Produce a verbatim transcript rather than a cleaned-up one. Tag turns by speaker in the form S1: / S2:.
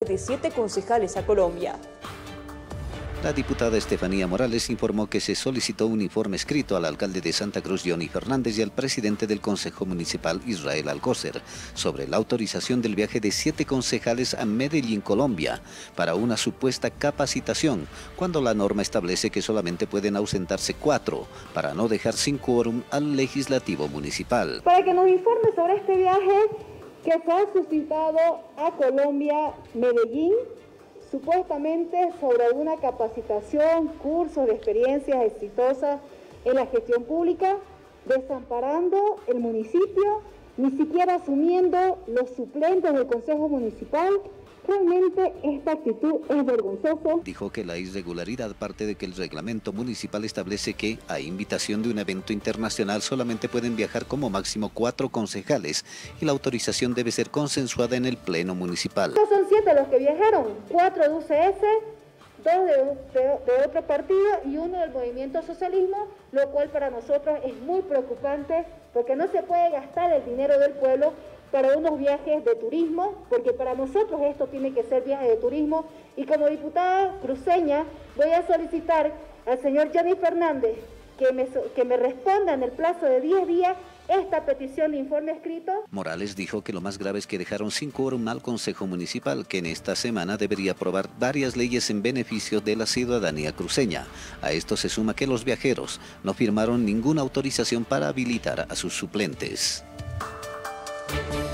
S1: de siete concejales a Colombia.
S2: La diputada Estefanía Morales informó que se solicitó un informe escrito al alcalde de Santa Cruz, Johnny Fernández, y al presidente del Consejo Municipal, Israel Alcócer, sobre la autorización del viaje de siete concejales a Medellín, Colombia, para una supuesta capacitación, cuando la norma establece que solamente pueden ausentarse cuatro, para no dejar sin quórum al legislativo municipal.
S3: Para que nos informe sobre este viaje que se ha suscitado a Colombia, Medellín, supuestamente sobre una capacitación, cursos de experiencias exitosas en la gestión pública, desamparando el municipio, ni siquiera asumiendo los suplentes del Consejo Municipal. Realmente esta actitud es vergonzosa.
S2: Dijo que la irregularidad parte de que el reglamento municipal establece que, a invitación de un evento internacional, solamente pueden viajar como máximo cuatro concejales y la autorización debe ser consensuada en el Pleno Municipal.
S3: Estos son siete los que viajaron, cuatro de U C S, dos de, de, de otro partido y uno del Movimiento Socialismo, lo cual para nosotros es muy preocupante porque no se puede gastar el dinero del pueblo para unos viajes de turismo, porque para nosotros esto tiene que ser viaje de turismo, y como diputada cruceña voy a solicitar al señor Johnny Fernández que me, que me responda en el plazo de diez días esta petición de informe escrito.
S2: Morales dijo que lo más grave es que dejaron sin quórum al Consejo Municipal, que en esta semana debería aprobar varias leyes en beneficio de la ciudadanía cruceña. A esto se suma que los viajeros no firmaron ninguna autorización para habilitar a sus suplentes.